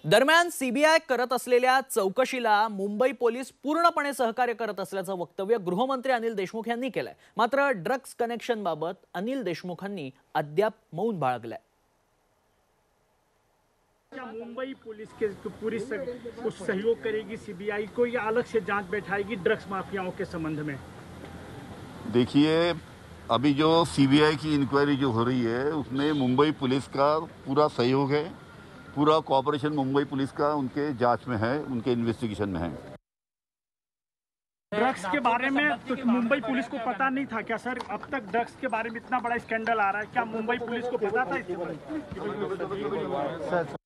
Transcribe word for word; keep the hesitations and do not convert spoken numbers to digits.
दरम्यान सीबीआय करत असलेल्या चौकशीला मुंबई पोलीस पूर्णपणे सहकार्य करत असल्याचं वक्तव्य गृहमंत्री अनिल देशमुख यांनी केलंय। मात्र ड्रग्स कनेक्शन बाबत अनिल देशमुखांनी अद्याप मौन बाळगलंय। क्या मुंबई पुलिस के पूरी कुछ सहयोग करेगी सीबीआई को या अलग से जांच बैठाएगी ड्रग्स माफियाओं के संबंध में? देखिए, अभी जो सीबीआई की इंक्वायरी जो हो रही है उसमें मुंबई पुलिस का पूरा सहयोग है, पूरा कोऑपरेशन मुंबई पुलिस का उनके जांच में है, उनके इन्वेस्टिगेशन में है। ड्रग्स के बारे में तो मुंबई पुलिस को पता नहीं था क्या सर? अब तक ड्रग्स के बारे में इतना बड़ा स्कैंडल आ रहा है, क्या मुंबई पुलिस को पता था इसके बारे में?